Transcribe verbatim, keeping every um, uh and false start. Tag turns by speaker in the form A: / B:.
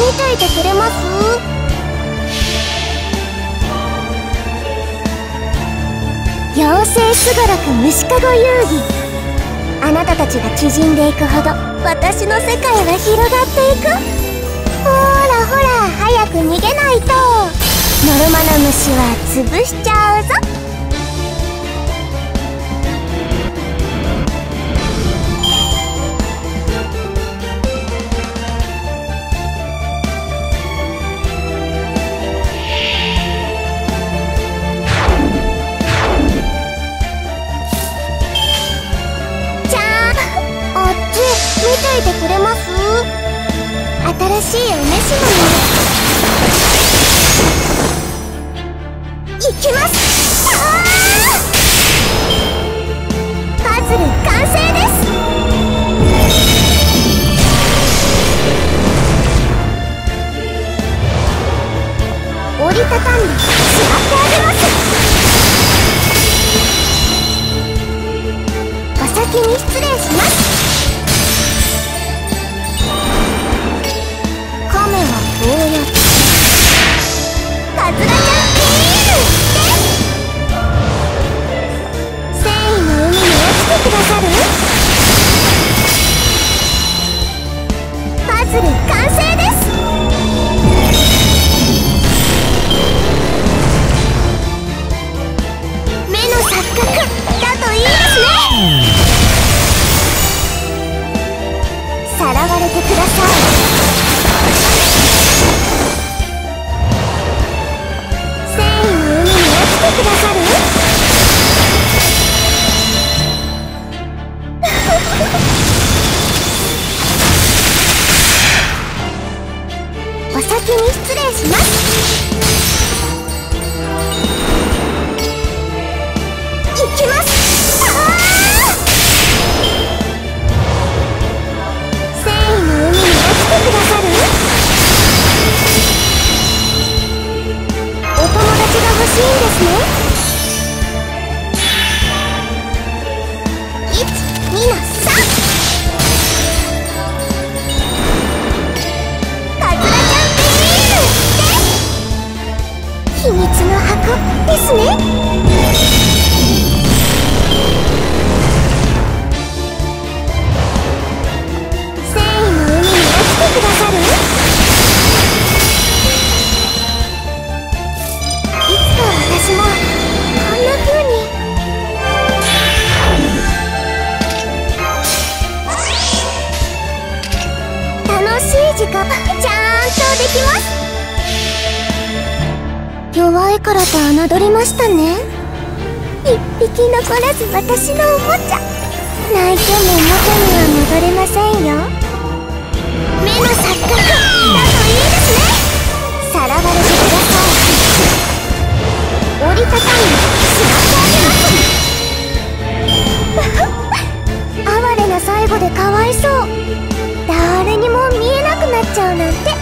A: 見ていてくれます？妖精すごろく虫かご遊戯。あなたたちが縮んでいくほど私の世界は広がっていく。ほらほら早く逃げないとノロマの虫は潰しちゃうぞ。見ていてくれます？新しいお召し物いきます。あー！パズル完成です。折りたたんで座ってあげます。お先に失礼します。こうやってカツラちゃんビールって繊維の海に落ちてくださる？パズル完成です。目の錯覚だといいですね。さらわれてください。くださる？お先に失礼します。行きます。あー！繊維の海に落ちてくださる？お友達が欲しいんですね。いち、にのさん。カツラちゃんビールって秘密の箱ですね。繊維の海に落ちてくださる？私もこんな風に楽しい時間ちゃんとできます。弱いからと侮りましたね。一匹残らず私のおもちゃ泣いても元には戻れませんよ。目の錯覚だといいですね。さらわれてください。折りたたんでしまってあげます。哀れな最後でかわいそう。誰にも見えなくなっちゃうなんて